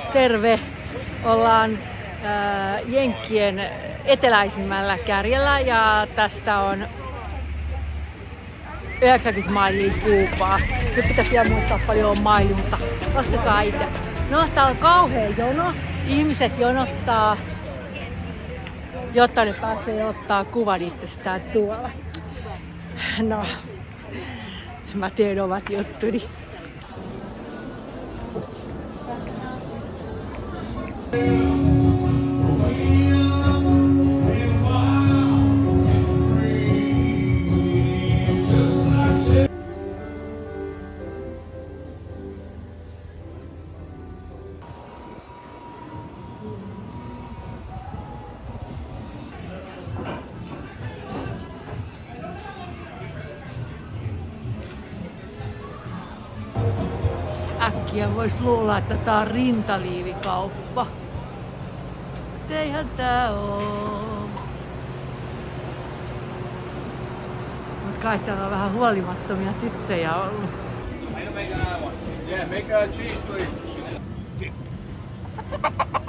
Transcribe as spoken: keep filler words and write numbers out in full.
Terve! Ollaan äh, Jenkkien eteläisimmällä kärjellä ja tästä on yhdeksänkymmentä mailia Kuubaa. Nyt pitäisi vielä muistaa paljon on mailia, mutta laskekaa itse. No, tää on kauhea jono. Ihmiset jonottaa, jotta ne pääsee ottaa kuvan itsestään tuolla. No, mä teen omat juttuni. Äkkiä vois luulla, että tää on rintaliivikauppa. Mut eihän tää oo. Mut kai täällä on vähän huolimattomia tyttöjä ollut. Yeah, make a cheese, please.